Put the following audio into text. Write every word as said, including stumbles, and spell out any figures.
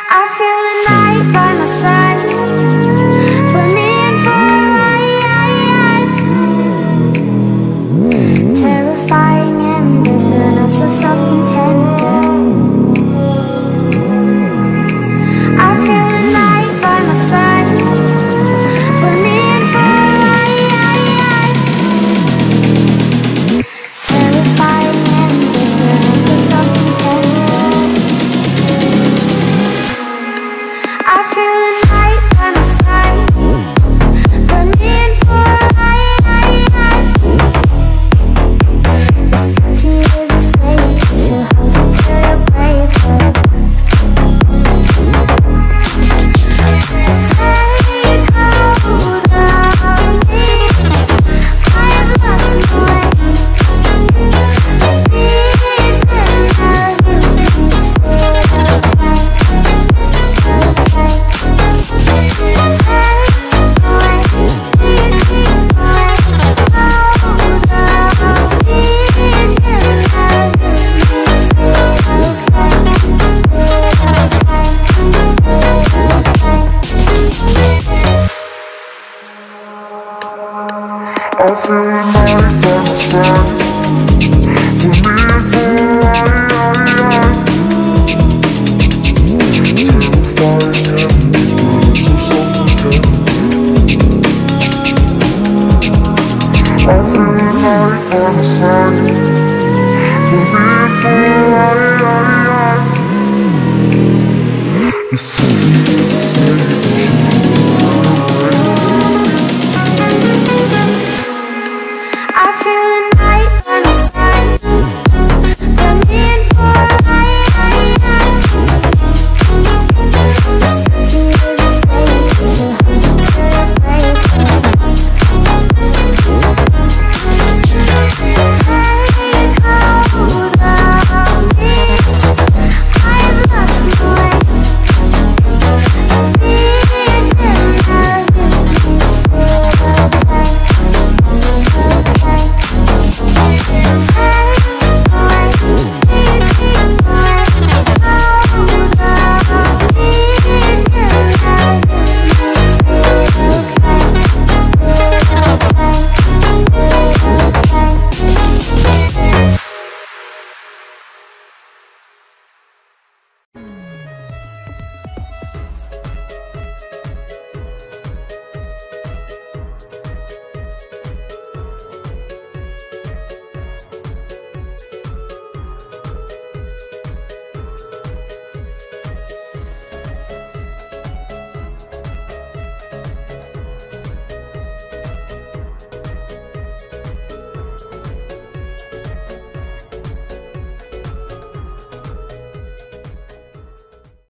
I feel the night by my side. Put me in for a ride. Terrifying embers burn us so soft and tender. I feel the night by my side. Put me in for a ride. Terrifying embers burn us so soft and tender. I feel the night by my side. Put me in for a ride. The city is a slave, she'll hold you till you're braver. Take hold of me, I have lost my way. A vision of you makes it okay, okay. I feel the night by my side. Put me in for